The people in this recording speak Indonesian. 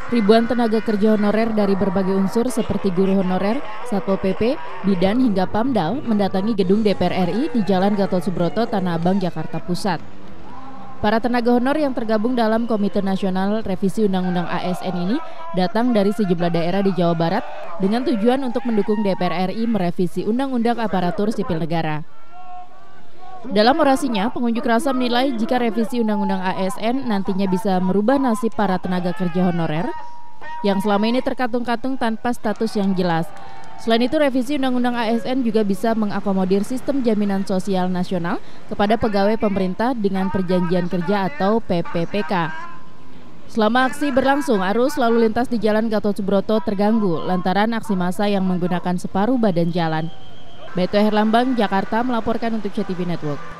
Ribuan tenaga kerja honorer dari berbagai unsur seperti guru honorer, Satpol PP, Bidan hingga Pamdal mendatangi gedung DPR RI di Jalan Gatot Subroto, Tanah Abang, Jakarta Pusat. Para tenaga honor yang tergabung dalam Komite Nasional Revisi Undang-Undang ASN ini datang dari sejumlah daerah di Jawa Barat dengan tujuan untuk mendukung DPR RI merevisi Undang-Undang Aparatur Sipil Negara. Dalam orasinya, pengunjuk rasa menilai jika revisi Undang-Undang ASN nantinya bisa merubah nasib para tenaga kerja honorer yang selama ini terkatung-katung tanpa status yang jelas. Selain itu, revisi Undang-Undang ASN juga bisa mengakomodir sistem jaminan sosial nasional kepada pegawai pemerintah dengan perjanjian kerja atau PPPK. Selama aksi berlangsung, arus lalu lintas di Jalan Gatot Subroto terganggu lantaran aksi massa yang menggunakan separuh badan jalan. Beto Herlambang, Jakarta melaporkan untuk CTV Network.